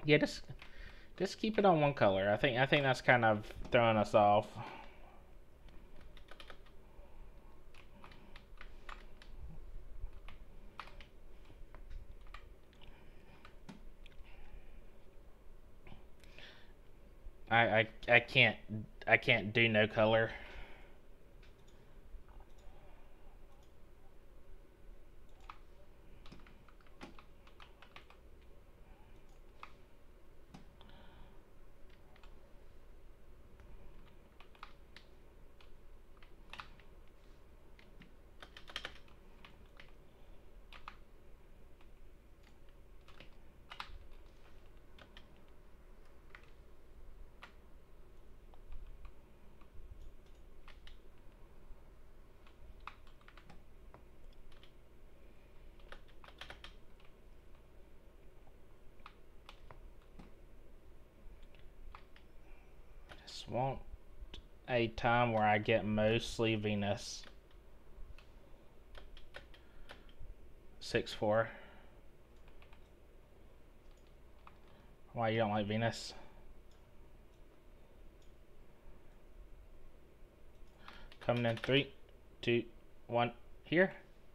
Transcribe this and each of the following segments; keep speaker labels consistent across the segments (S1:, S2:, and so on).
S1: Yeah, just keep it on one color. I think that's kind of throwing us off. I can't do no color. Just want a time where I get mostly Venus. 6-4. Why you don't like Venus? Coming in 3, 2, 1. Here.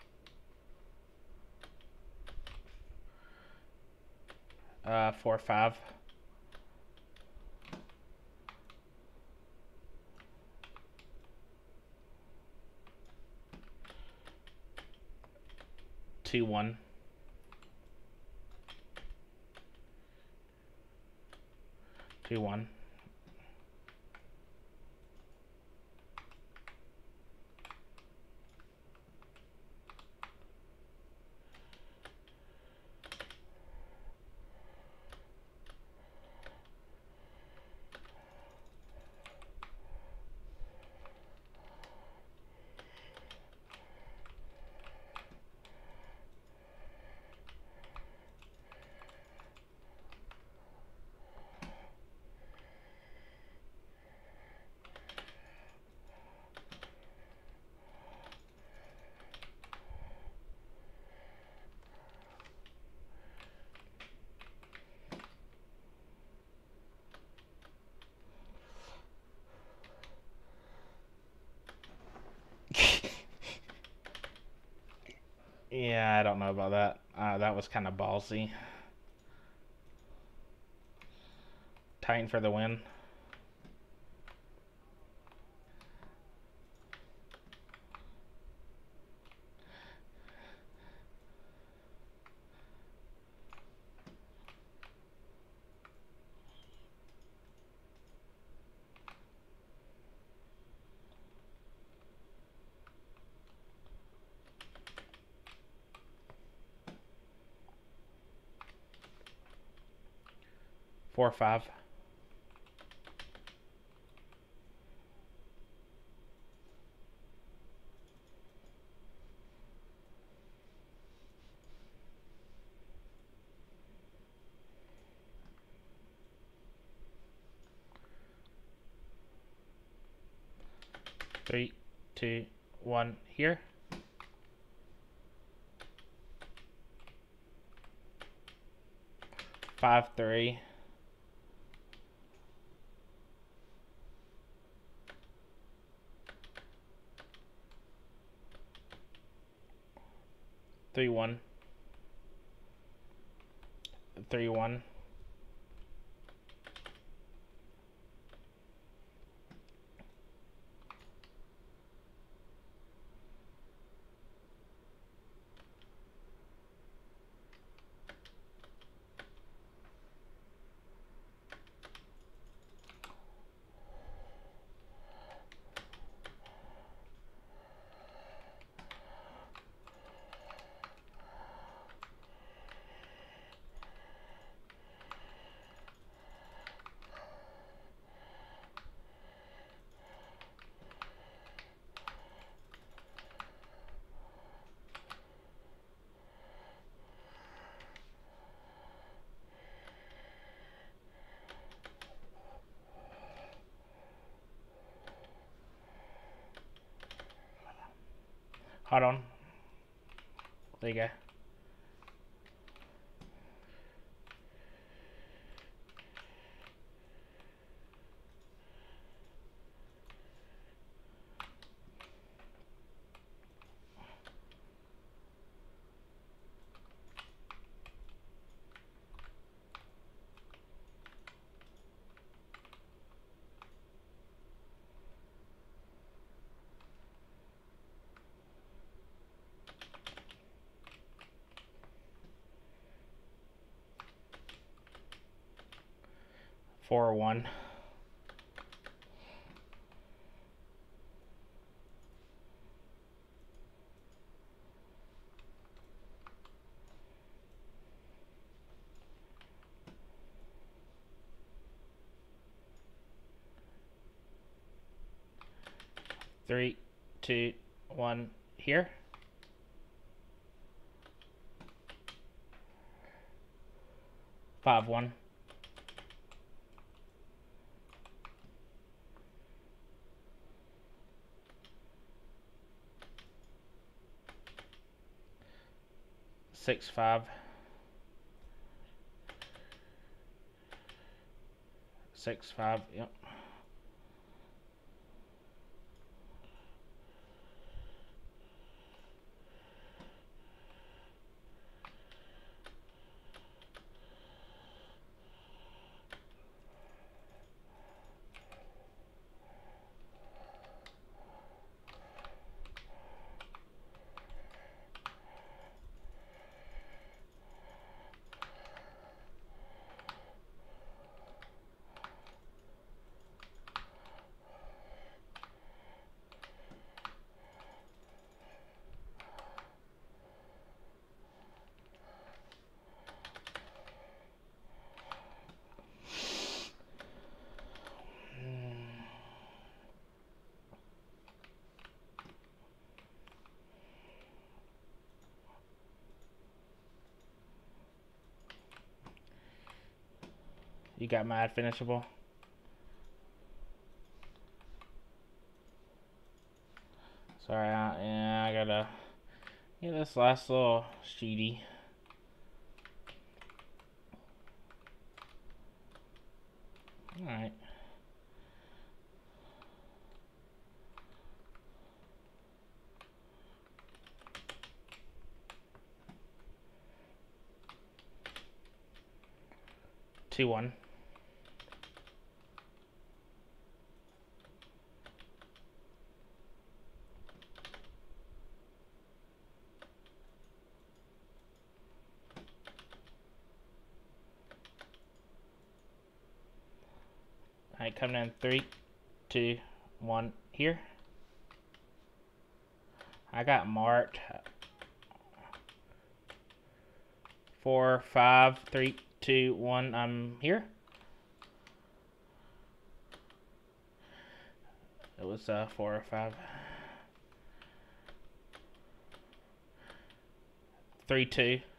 S1: 4, 5. Two, 1. 2, 1. Yeah, I don't know about that. That was kind of ballsy. Titan for the win. Four, 5. 3, 2, 1. Here. 5, 3. 3, 1. 3, 1. 'Hold on. There you go. 4-1. Three, two, one, here. 5-1. 6-5. 6-5. Yep. You got mad finishable? Sorry, yeah, I gotta get this last little sheety. Alright. Two, 1. Alright, coming in 3, 2, 1, here. I got marked 4, 5, 3, 2, 1. I'm here. It was 4 or 5. 3, 2.